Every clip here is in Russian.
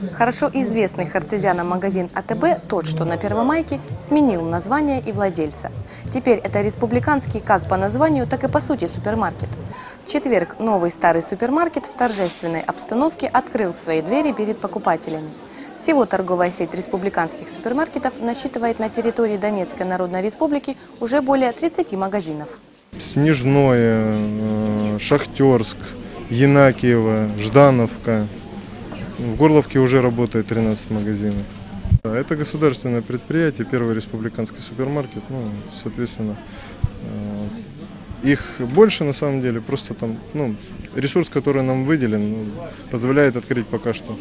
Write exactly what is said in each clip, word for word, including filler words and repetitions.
Хорошо известный харцизянам магазин А Т Б, тот, что на Первомайке, сменил название и владельца. Теперь это республиканский как по названию, так и по сути супермаркет. В четверг новый старый супермаркет в торжественной обстановке открыл свои двери перед покупателями. Всего торговая сеть республиканских супермаркетов насчитывает на территории Донецкой Народной Республики уже более тридцати магазинов. Снежное, Шахтерск, Янакиево, Ждановка. В Горловке уже работает тринадцать магазинов. Это государственное предприятие, первый республиканский супермаркет. Ну, соответственно, их больше на самом деле, просто там ну, ресурс, который нам выделен, ну, позволяет открыть пока что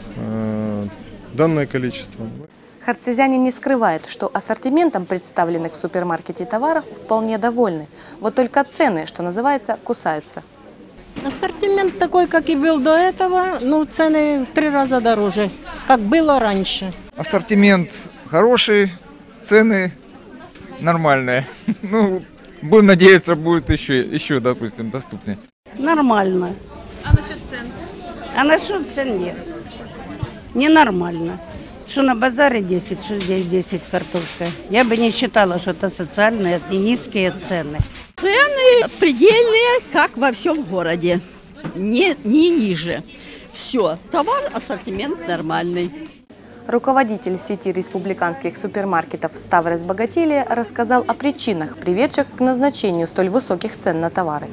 э, данное количество. Харцизяне не скрывают, что ассортиментом представленных в супермаркете товаров вполне довольны. Вот только цены, что называется, кусаются. Ассортимент такой, как и был до этого, но цены в три раза дороже, как было раньше. Ассортимент хороший, цены нормальные. Ну, будем надеяться, будет еще, еще, допустим, доступнее. Нормально. А насчет цен? А насчет цен нет. Ненормально. Что на базаре десять, что здесь десять картошка. Я бы не считала, что это социальные и низкие цены. Цены предельные, как во всем городе. Не, не ниже. Все, товар, ассортимент нормальный. Руководитель сети республиканских супермаркетов Ставрес-Богатилия рассказал о причинах, приведших к назначению столь высоких цен на товары.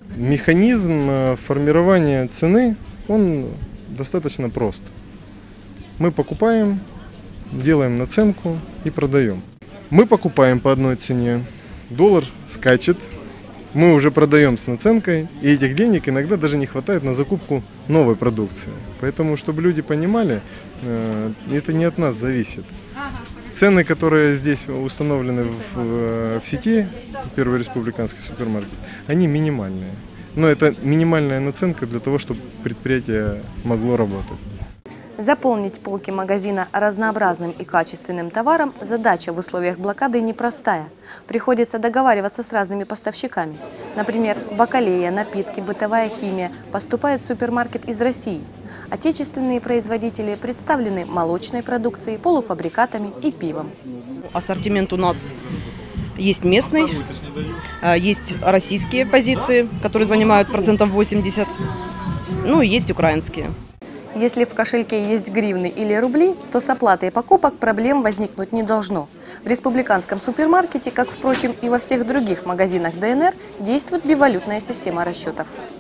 Механизм формирования цены, он достаточно прост. Мы покупаем, делаем наценку и продаем. Мы покупаем по одной цене, доллар скачет, мы уже продаем с наценкой, и этих денег иногда даже не хватает на закупку новой продукции. Поэтому, чтобы люди понимали, это не от нас зависит. Цены, которые здесь установлены в, в сети, первый республиканский супермаркет, они минимальные. Но это минимальная наценка для того, чтобы предприятие могло работать. Заполнить полки магазина разнообразным и качественным товаром задача в условиях блокады непростая. Приходится договариваться с разными поставщиками. Например, бакалея, напитки, бытовая химия поступают в супермаркет из России. Отечественные производители представлены молочной продукцией, полуфабрикатами и пивом. Ассортимент у нас есть местный, есть российские позиции, которые занимают процентов восемьдесят, ну и есть украинские. Если в кошельке есть гривны или рубли, то с оплатой покупок проблем возникнуть не должно. В республиканском супермаркете, как, впрочем, и во всех других магазинах Д Н Р, действует бивалютная система расчетов.